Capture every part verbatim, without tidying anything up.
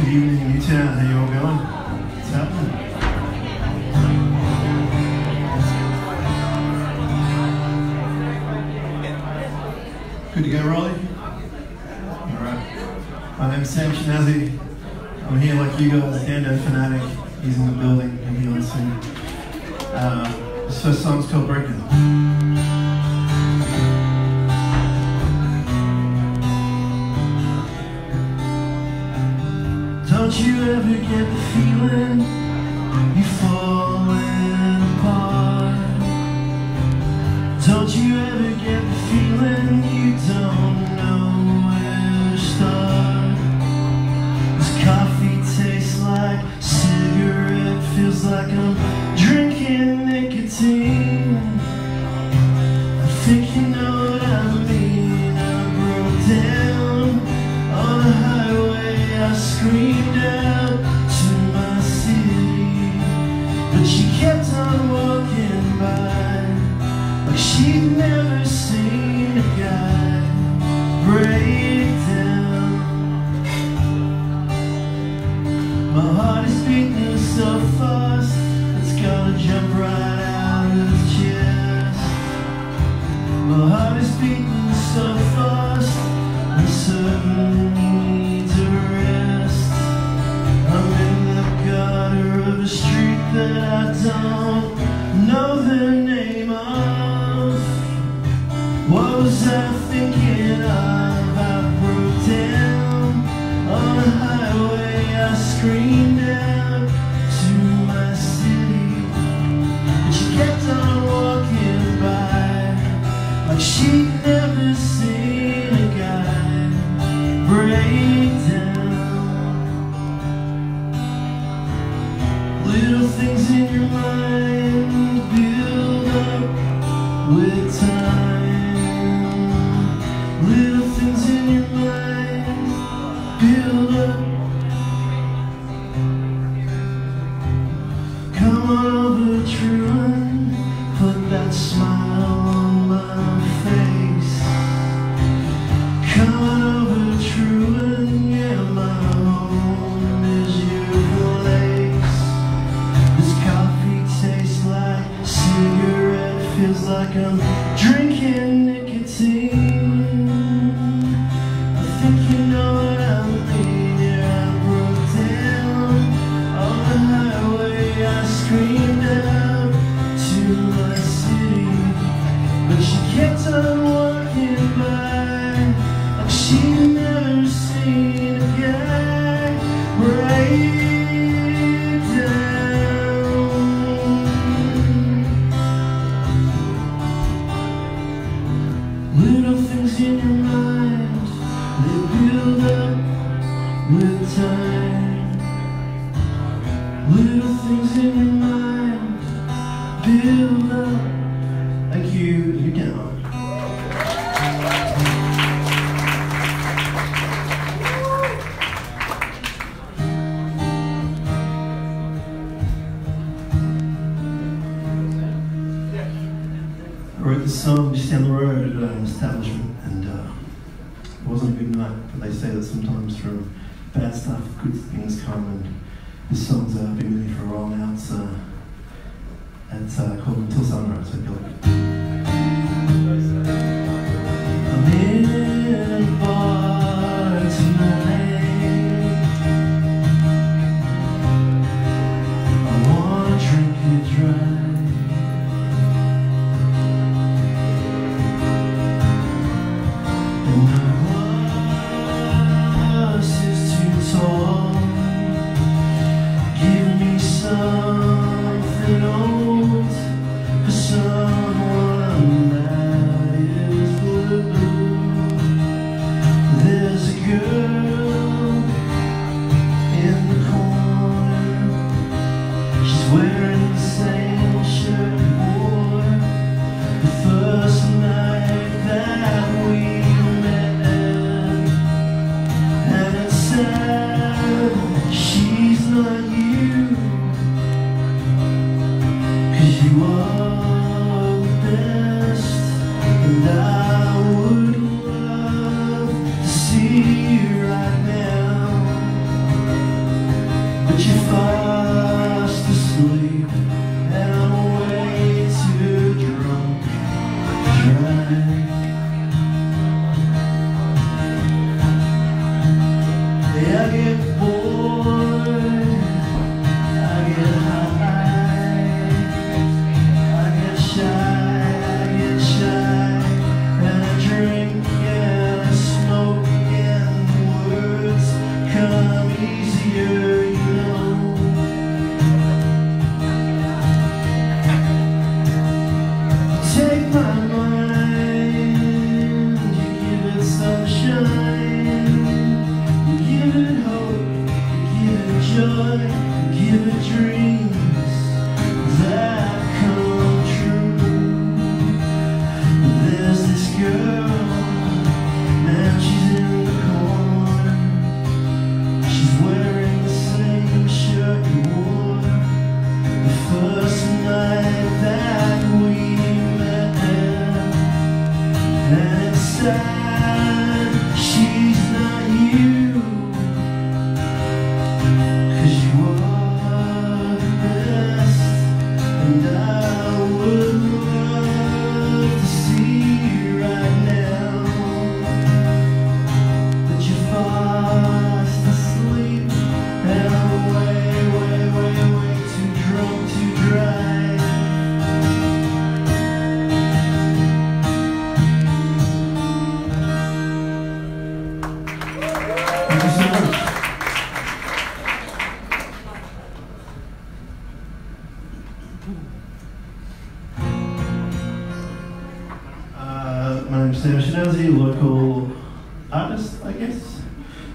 Good evening, Newtown. How you all going? What's happening? Good to go, Rolly? Alright. My name's Sam Shinazzi. I'm here like you guys, Dando fanatic. He's in the building, and he wants to sing. Uh, this first song's called Breaking. Don't you ever get the feeling you're falling apart? Don't you ever get the feeling you don't know where to start? This coffee tastes like cigarette, feels like I'm drinking nicotine. I think you know what I mean. I broke down on the highway, I screamed out to my city, but she kept on walking by like she'd never seen a guy break down. My heart is beating so fast, it's gonna jump right out of its chest. My heart is beating so fast, I'm certain you need to rest. I'm in the gutter of a street that I don't know the name of. What was I thinking of? I broke down on the highway, I screamed out to my city, but she kept on walking by like she'd never seen a guy break down. Little things in your mind build up with time. Little things in your mind build up. Come on over, Truman, put that smile on my face. Come on over, Truman, yeah, my home is your place. This coffee tastes like cigarette, feels like I'm drinking nicotine. I think you know what I mean. Yeah, I broke down on the highway, I screamed out to my city, but she kept on walking by like she'd never seen a guy break down. Little things in your mind, they build up with time. Little things in your mind build up. Thank you. You can. I wrote this song just down the road at an establishment, and uh, it wasn't a good night, but they say that sometimes from bad stuff, good things come, and this song's uh, been with me for a while now. It's, uh, it's uh, called Until Sunrise. So feel like I'm in a bar tonight. I wanna drink it dry. And the glass is too tall. Give me something old for someone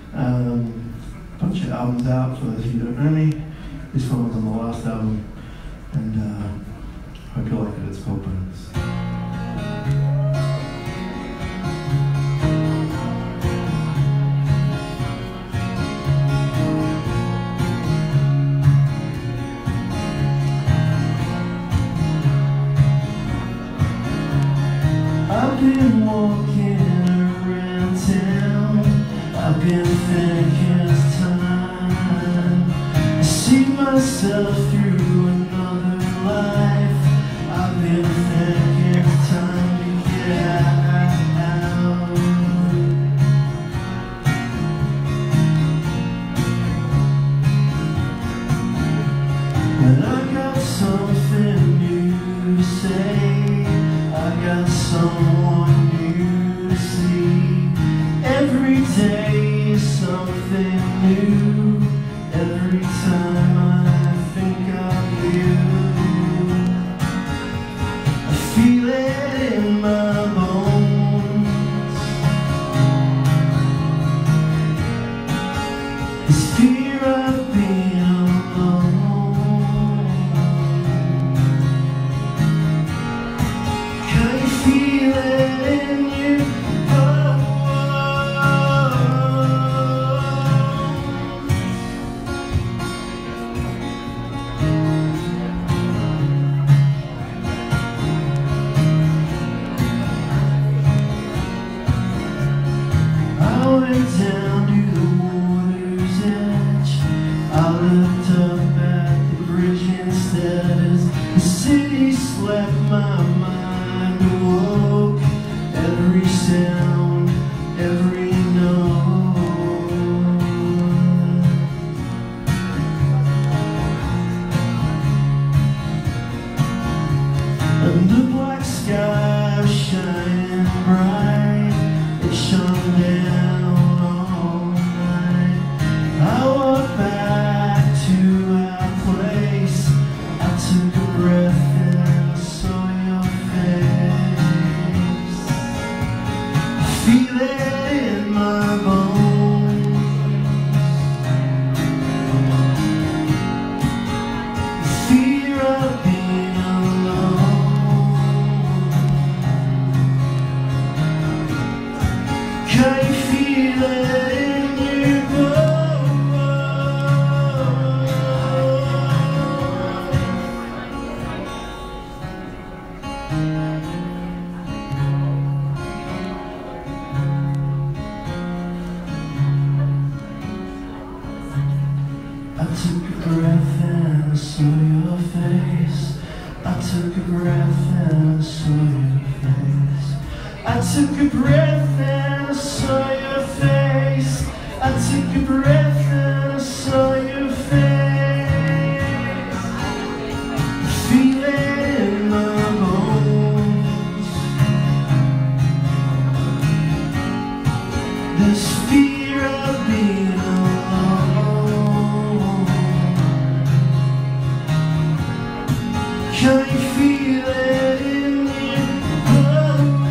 Um, a bunch of albums out for those of you who don't know me. This one was on the last album, and uh, hope you like it. It's called Bones. I've been walking around town, I've been thinking it's time I see myself through another life. I've been thinking it's time to get out. And I got something new to say, I got someone new to see. Every day is something new. Every time I think of you, I feel it in my bones. This fear of being alone. Can you feel it in you? Oh, I went down to the water's edge. I looked up at the bridge instead as the city slept. My mind awoke. Every sound, every note, and the black sky was shining bright. It shone down all night. I walked back to our place. I took a breath and I saw your face. I feel it in my bones. The fear of being alone. Can you feel it in your bones? I took a breath and I saw your face. I took a breath and I saw your face. I took a breath and I saw your face. I took a breath and I saw your face. Feel it in my bones. This fear of being alone. Can you feel it in your bones?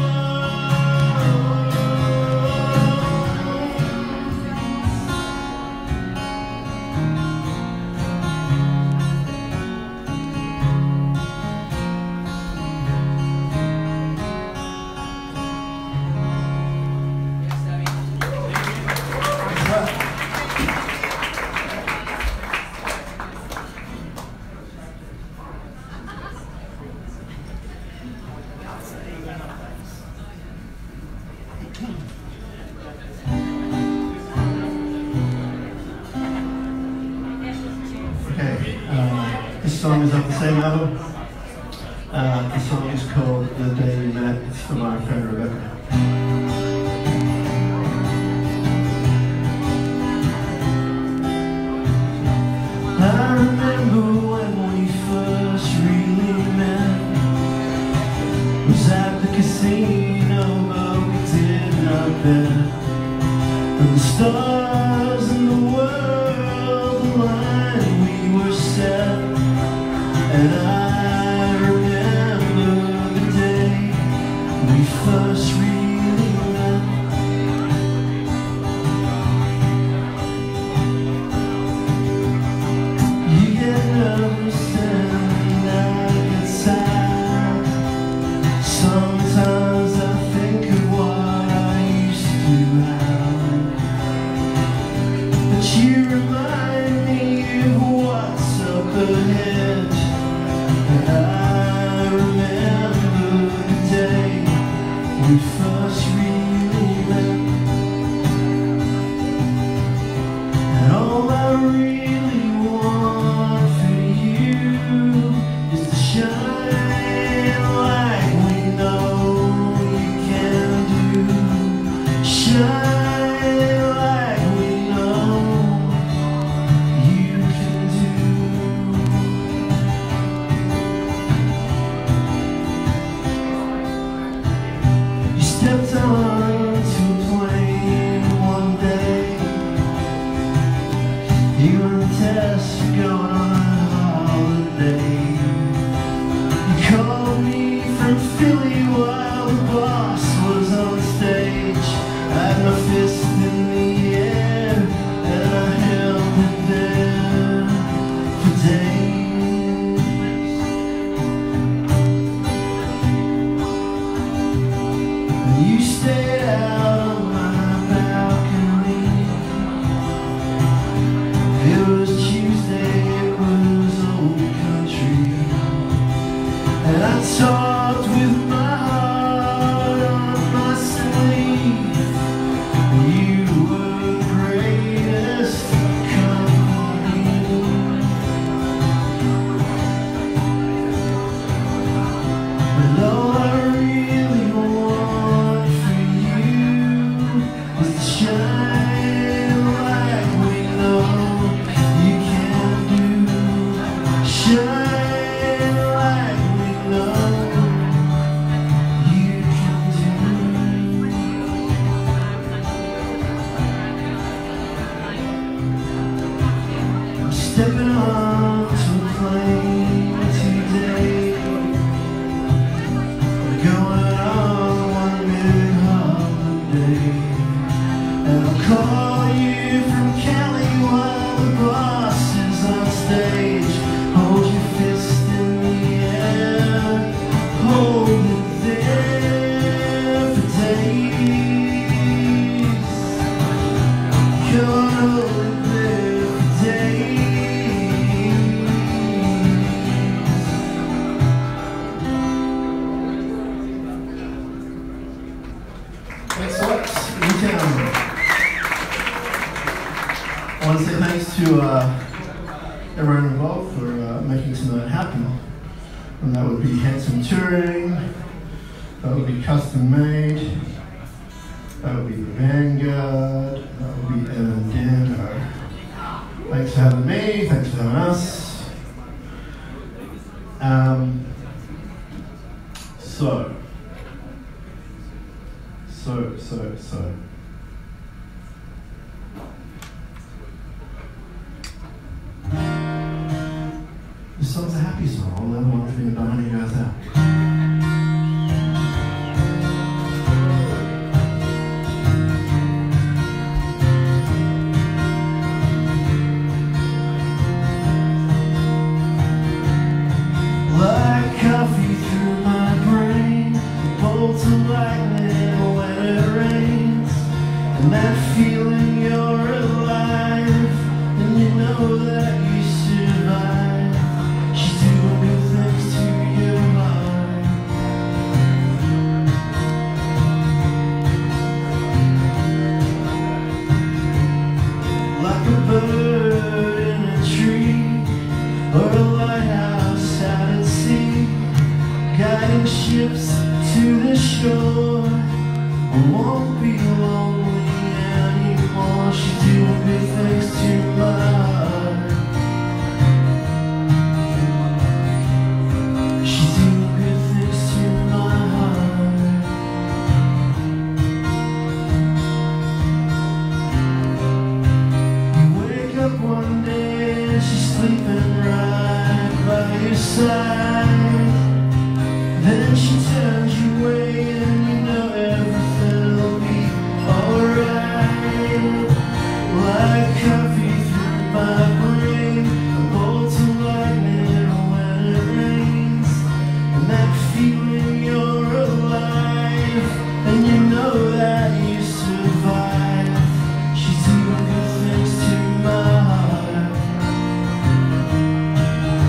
Okay, uh, this song is off the same album. Uh, the song is called The Day We Met. It's from our friend Rebecca. I remember when we first really met. Was at the casino, but we did not bet. And the stars in the world aligned, we were set. And I remember the day we first really met. hedge. And I remember the day we first really met. And all I really want for you is to shine like we know you can do. Shine. Stepped onto a plane one day. You and Tess were going on a holiday. You called me from Philly while the boss was on stage. I had my fist in the air and I held it there for days. You stayed out on my balcony. It was Tuesday, it was old country. And I talked with my heart on my sleeve. You were the greatest company. But all I really want shine like we know you can do. Shine like we know you can do. I'm stepping onto a plane today. I'm going on one big holiday. And I'll call you from Cali while the boss is on stage. Hold your fist in the air, hold it there for days. Come on, hold it there for days. Thanks so much. I want to say thanks to uh, everyone involved for uh, making tonight happen. And that would be Handsome Touring, that would be Custom Made, that would be Vanguard, that would be Evan Dando. Thanks for having me, thanks for having us. Um, so, so, so, so. This song's a happy song, all the other ones being done when he goes out. Like coffee through my brain, bolts of lightning when it rains, and that feeling you're alive, and you know that you survive. Bird in a tree, or a lighthouse out at sea, guiding ships to the shore. I won't be lonely anymore. She's doing good things to my heart. She's doing good things to my heart. You wake up one day and she's sleeping right by your side. Then she turns you away and you know everything'll be alright. Like coffee through my brain, a bolt of lightning when it rains, and that feeling you're alive, and you know that you survive. She's doing good things to my heart.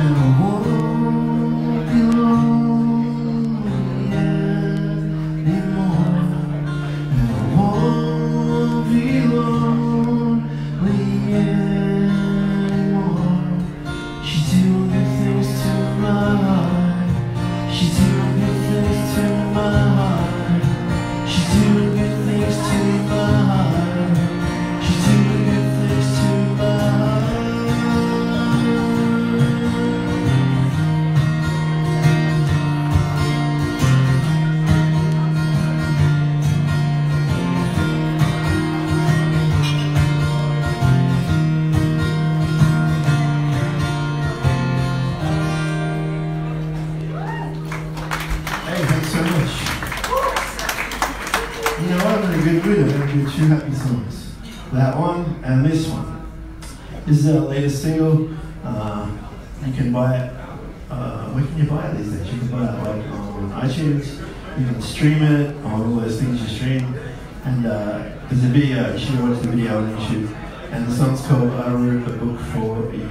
Two happy songs. That one and this one. This is our latest single. Uh, you can buy it. Uh, where can you buy it these days? You can buy it like on iTunes. You can stream it on all those things you stream. And uh, there's a video. You should watch the video on YouTube. And the song's called "I Wrote a Book for You."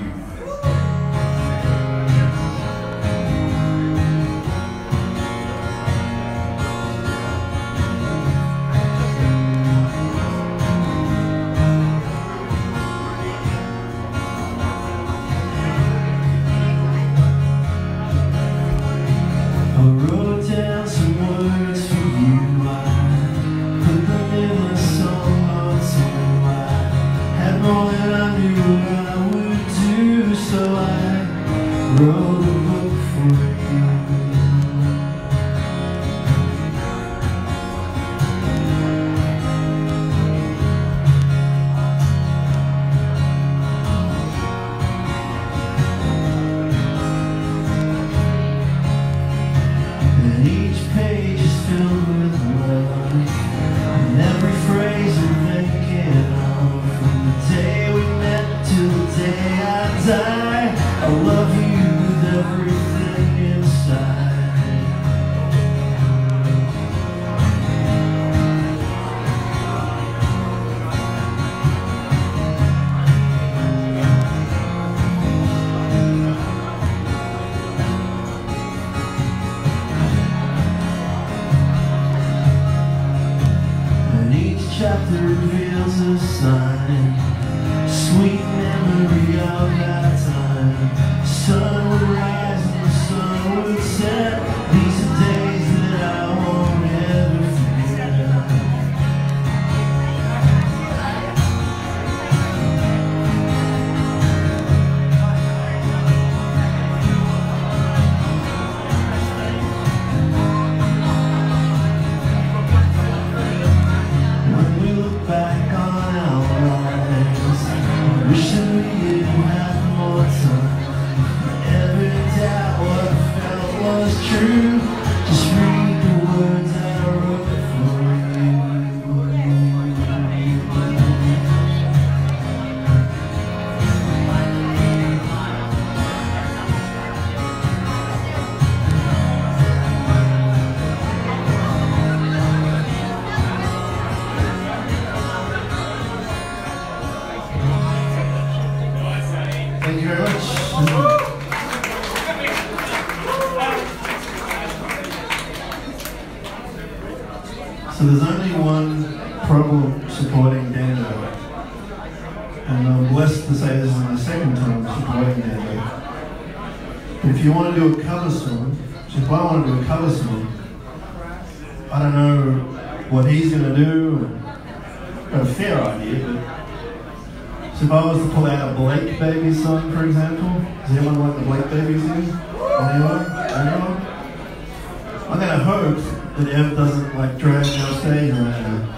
Chapter reveals a sign, sweet memory of that time. Sun would rise and the sun would set. These are days that I won't ever forget. Thank you very much. So there's only one problem supporting Dando, and I'm blessed to say this is my second time supporting Dando. But if you want to do a cover song, so if I want to do a cover song, I don't know what he's going to do. I've got a fair idea, but so if I was to pull out a Blake Baby song, for example, does anyone like the Blake Babies here? Anyone? Anyone? I'm going to hope that Ev doesn't like drag me off stage right now.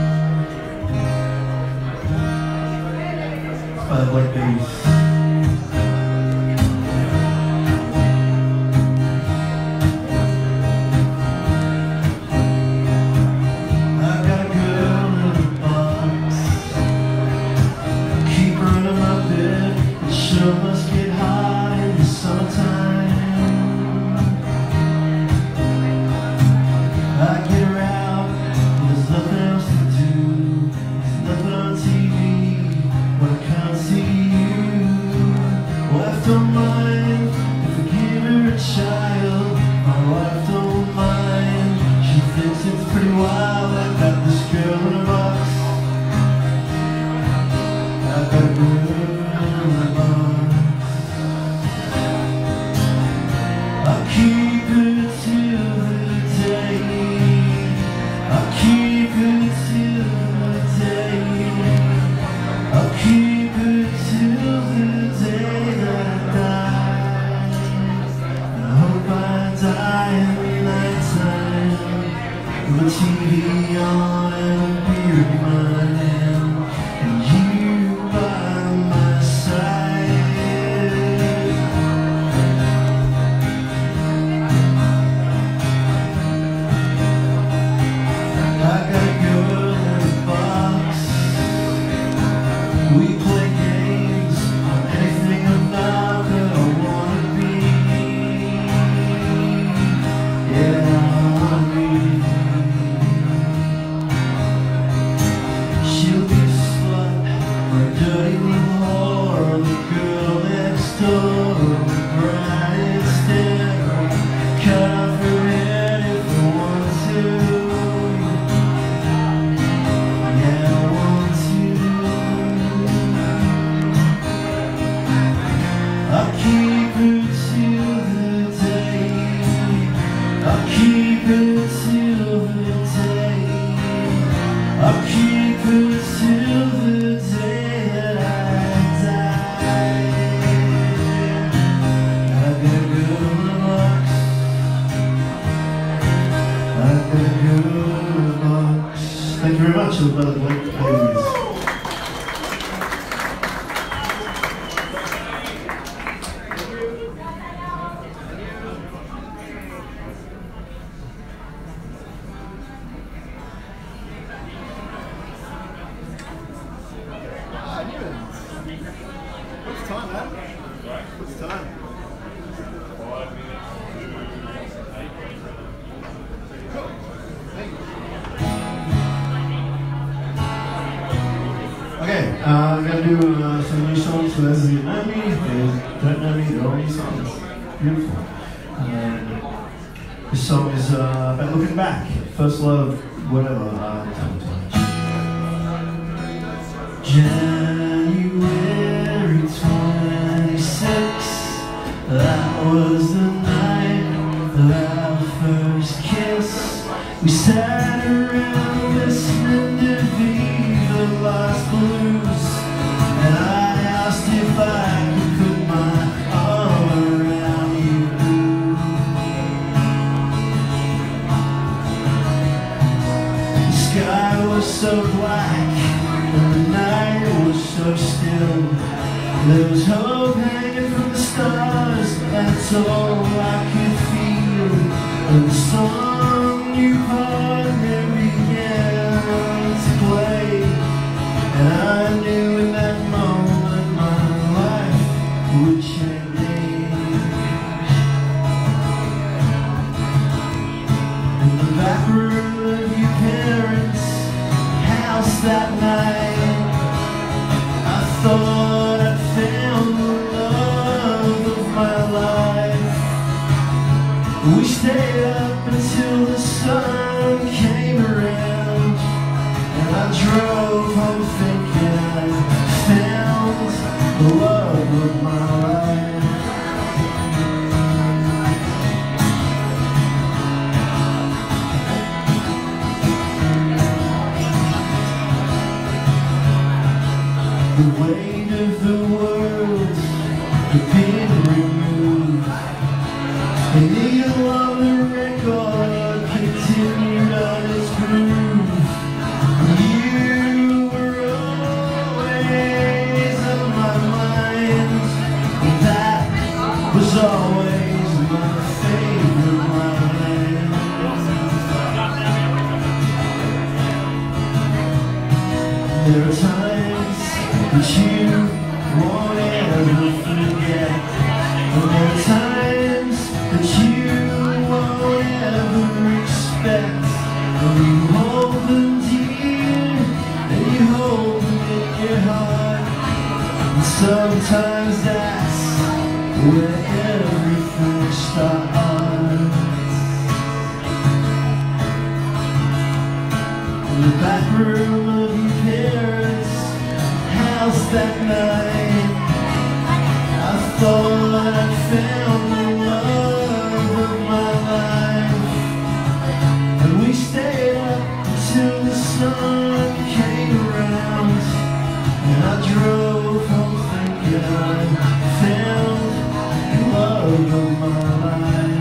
It's by the Blake Babies. Must get hot in the summertime. I get her out, there's nothing else to do. There's nothing on T V when I can't see you. wife don't mind if I give her a child. My wife don't mind. She thinks it's pretty wild. I got this girl in a box. I got a girl in a box. I'll keep her till the day. I'll keep her till the day. I'll keep her till the day that I die. I hope I die in the nighttime with the T V on and a beer in my hand, and you by my side. I got a girl in a box. We play games on anything about that I wanna be. Yeah, I wanna be. She'll be a slut or a dirty little whore, the girl next door, the bride instead. Cut off her head if I want to. Yeah, I want to. I'll keep her till the day. I'll keep her till the day. I'll keep her till the day that I die. I got a girl in a box. I got a girl in a box. Thank you very much, everybody. Ladies. What's the time, man? What's the time? Cool. Thank you. Okay, uh, I'm gonna do uh, some new songs for those of you who know me. If you don't know me, they're all new songs. Beautiful. Um, this song is uh, about looking back. First love, whatever. Uh, January twenty-sixth, that was the night of our first kiss. We sat around listening to Viva Las Blues, and I asked if I could put my arm around you. The sky was so black and the night was so still. There was hope hanging from the stars, that's all I could feel. And the song you partner began to play, and I knew in that moment my life would change. In the back room of your parents' house that night, I thought I'd found the love of my life. We stayed up until the sun came around, and I drove home thinking I found the love of my life. The weight of the world had been removed, and the needle on the record continued on its groove. You were always on my mind, and that was always my favorite line. There are times that you won't ever forget, and there are times that you won't ever expect. And you hold them dear, and you hold them in your heart, and sometimes that's where everything starts. In the back room of your parents' house that night, I thought I'd found the love of my life. And we stayed up until the sun came around, and I drove home thinking I found the love of my life.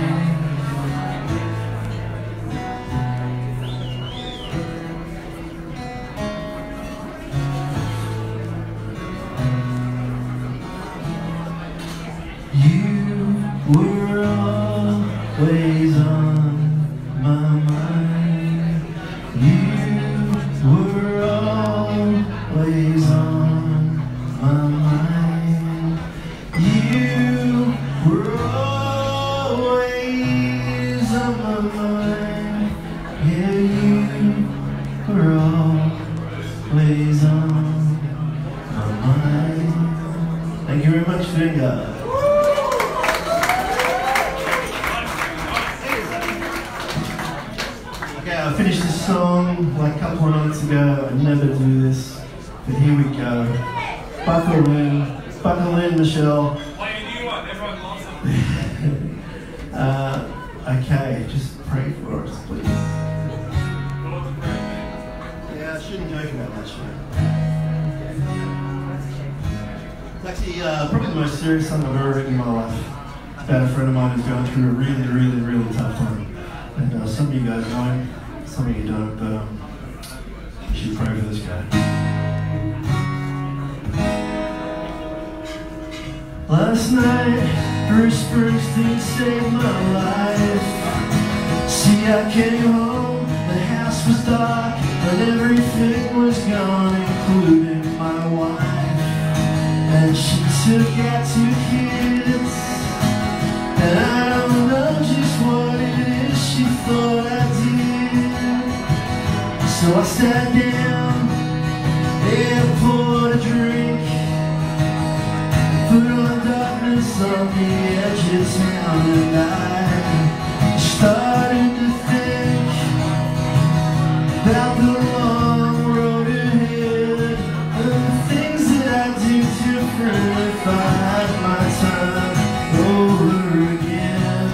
You were always on my mind. You were always on my mind. You were always on my mind. Yeah, you were always on my mind. Thank you very much, Vanguard. Okay, I finished this song like a couple of nights ago. I never do this, but here we go. Buckle in, buckle in, Michelle. Play a new one, everyone loves it. uh, okay, just pray for us, please. Yeah, I shouldn't joke about that shit. It's actually uh, probably the most serious song I've ever written in my life. It's about a friend of mine who's going through a really, really, really tough time. And uh, some of you guys know him, some of you don't, but um, you should pray for this guy. Last night, Bruce Springsteen saved my life. See, I came home, the house was dark, and everything was gone, including my wife. And she took out two kids, and I don't know just what it is she thought I did. So I sat down and poured a drink, put on darkness on the edge of town, and I started to think about the long road ahead, and the things that I'd do different if I had my time over again.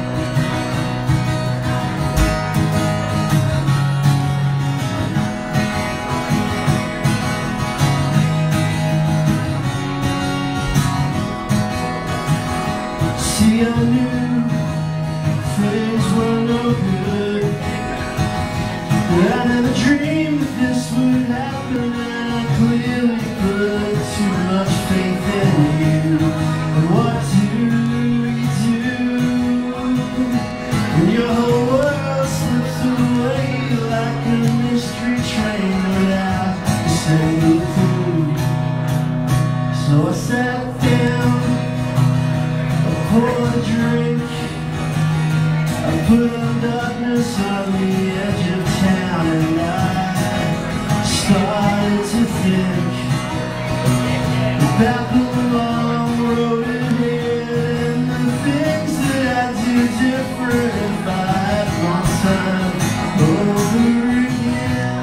See, I knew things were no good, but I never dreamed that this would happen, and I clearly put too much faith in you. And what do you do when your whole world slips away like a mystery train without a single clue? So I sat down, poured a drink, I put on darkness on the edge of town, and I started to think about the long road ahead, and the things that I'd do different if I had my time over again.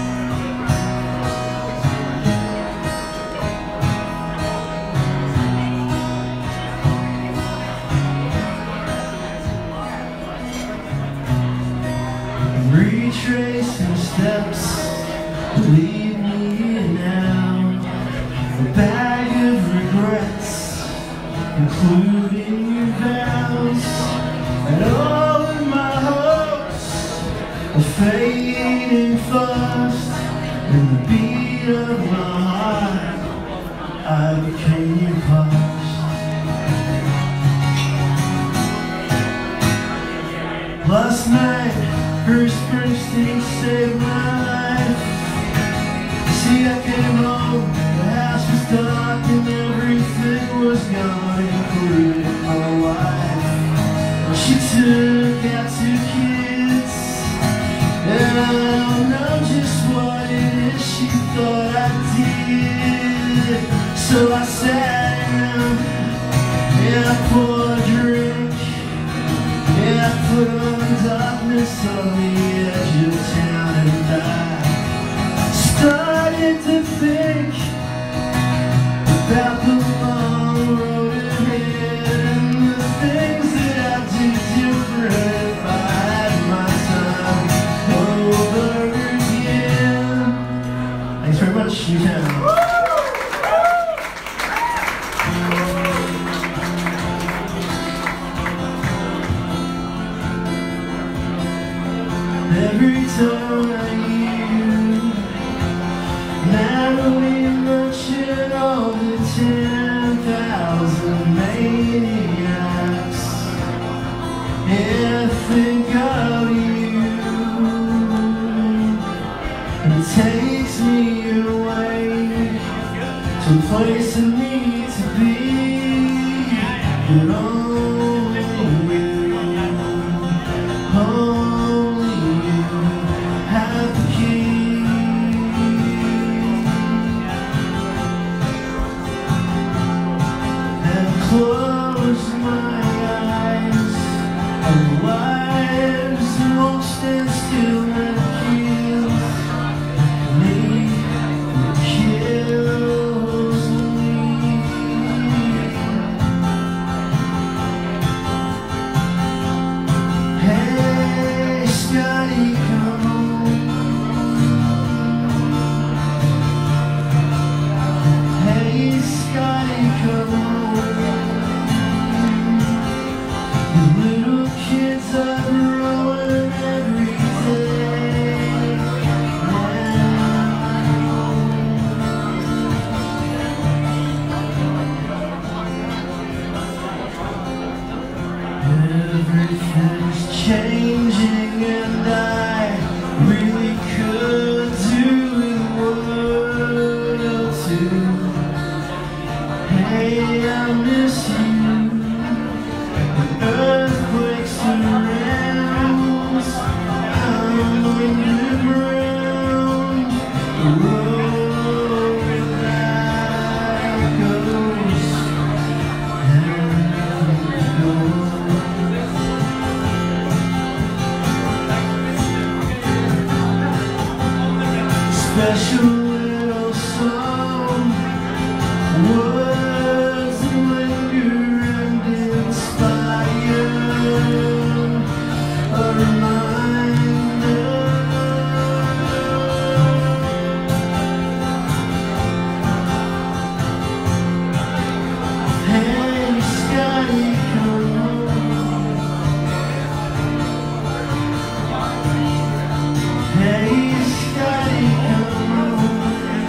Retracing steps lead me here now, a bag of regrets, including your vows, and all of my hopes are fading fast. In the beat of my heart, I became your past. Last night, Bruce Springsteen saved my life. See, I came home, the house was dark, and everything was gone, including my wife. She took out two kids, and I don't know just what it is she thought I did. So I sat down, and I house on the edge of town, and I started to think about the long road ahead and the things that I'd do different if I had my time over again. Thanks very much. You can. Every time I hear you, Natalie mention all the ten thousand maniacs, and think of you, and it takes me away to a place I need to be, but only you, only you have the key. And close my eyes, our lives won't stand still and kills me, it kills me. Hey, Scotty, come home. Hey, Scotty, come home. The little kids are growing every day now. Everything's changing and I really could do with a word or two. Hey, I miss you. The earthquake surrounds. I'm underground. The road that goes and goes. Special little song, words linger and inspire, a reminder. Hey, Scotty, come home. Hey, Scotty, come home.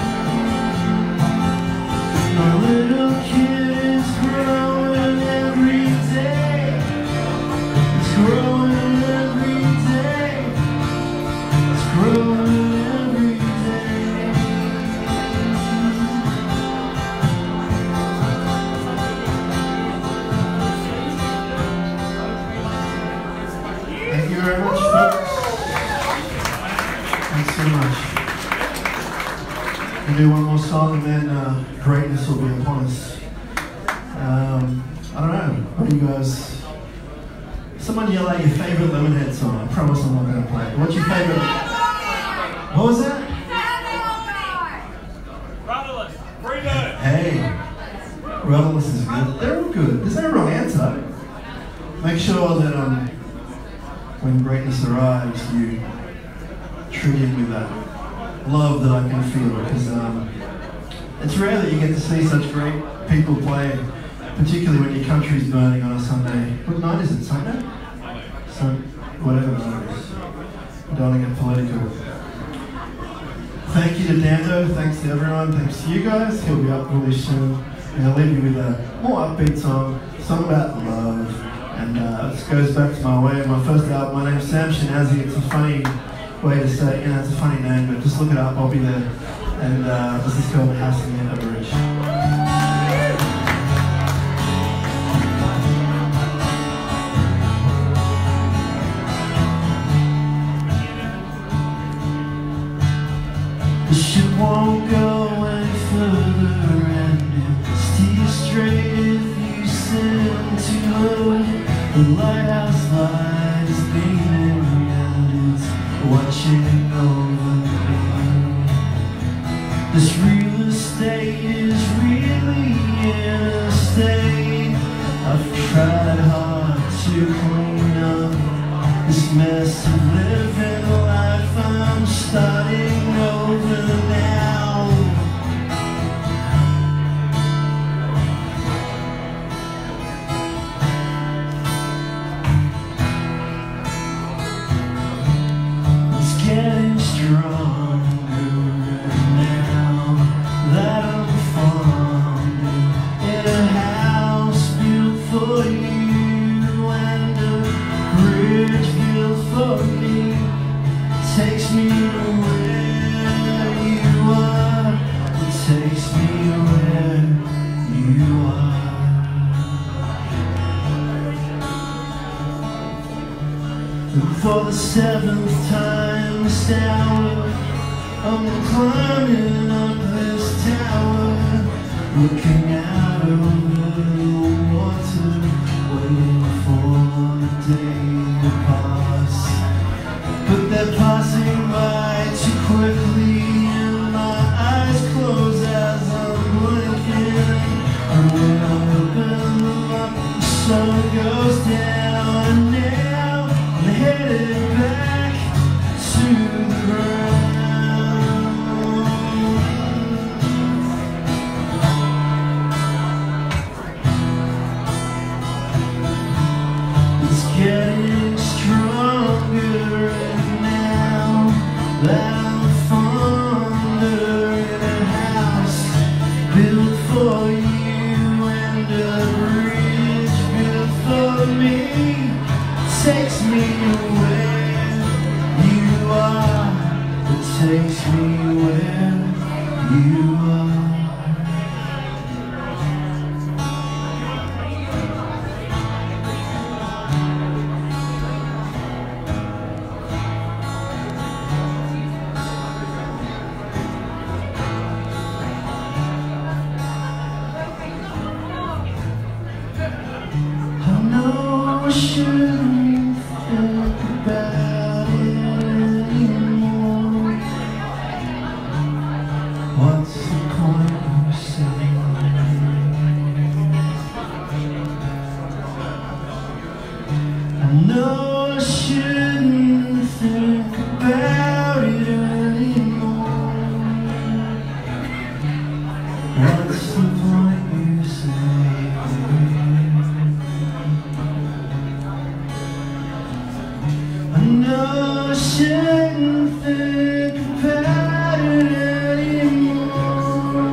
My little kid is growing every day. It's growing every day. It's growing every day. Thank you very much, folks. Thanks so much. We'll do one more song and then uh, greatness will be upon us. Um, I don't know, what do you guys... Someone yell out your favourite Lemonhead song. I promise I'm not going to play it. What's your favourite... What was that? Rudderless. Free bird. Hey, Rudderless is good. They're all good. There's no wrong answer. Make sure that um, when greatness arrives, you treat it with that love that I can feel, because um, it's rare that you get to see such great people play, particularly when your country's burning on a Sunday. What night is it? Sunday? Sun, whatever night it is. Don't want to get political. Thank you to Dando, thanks to everyone, thanks to you guys. He'll be up really soon. And I'll leave you with a more upbeat song, a song about love. And uh, this goes back to my way, my first album. My name's Sam Shinazzi. It's a funny way to say, you know, it's a funny name, but just look it up, I'll be there. And uh, this is called House in the Bridge. The ship won't go any further, and it steers straight if you send too low. The lighthouse light is beaming, and to clean up this mess of living life. I'm starting over now. It's getting stronger now that I'm finding in a house built for you and a bridge built for me. Takes me to where you are. It takes me where you are. And for the seventh time this hour, I'm climbing up this tower, looking out over the water, waiting for the day to pass. But they're passing by too quickly, and my eyes close as I'm blinking. And when I open them up, the sun goes down, and now I'm headed back to the ground. It's getting stronger now that I'm fonder in a house built for you and a bridge built for me. Takes me where you are. It takes me where you are. I know I shouldn't think about it anymore. What's the point of saying? I know I shouldn't think about it anymore. What's the point you say? I know I shouldn't think about it anymore.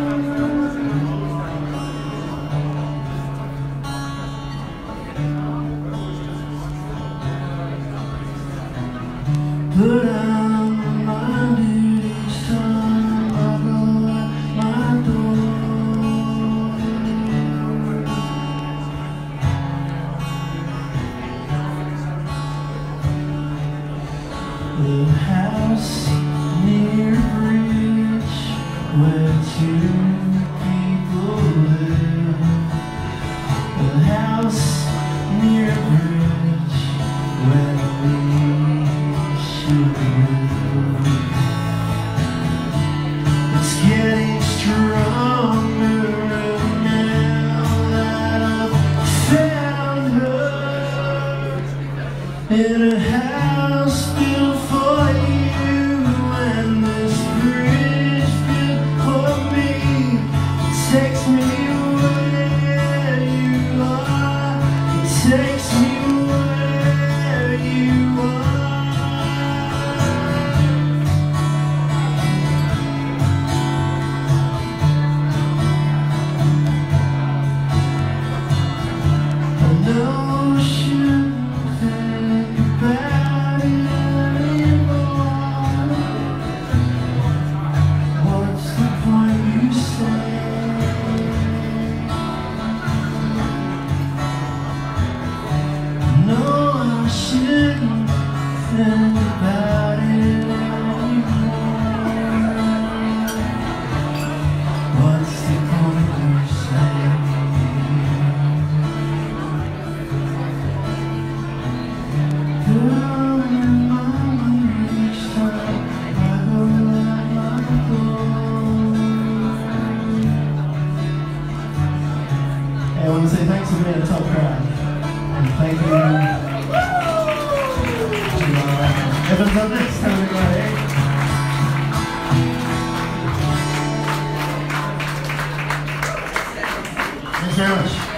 But I'm reminded each time I go out my door. The house near a bridge where two people live. The house near a bridge where we should live. It's getting stronger now that I've found her in a house built for you and this bridge built for me. It takes me where you are. It takes me where you are. I know I shouldn't think about it anymore. What's the point you say? No, I shouldn't think about it anymore. What's the point you say? Girl, remind me each time I go out my door. Hey, I want to say thanks for being a top crowd. And thank you to uh, Evan Dando. It's time to go ahead. Thanks very much.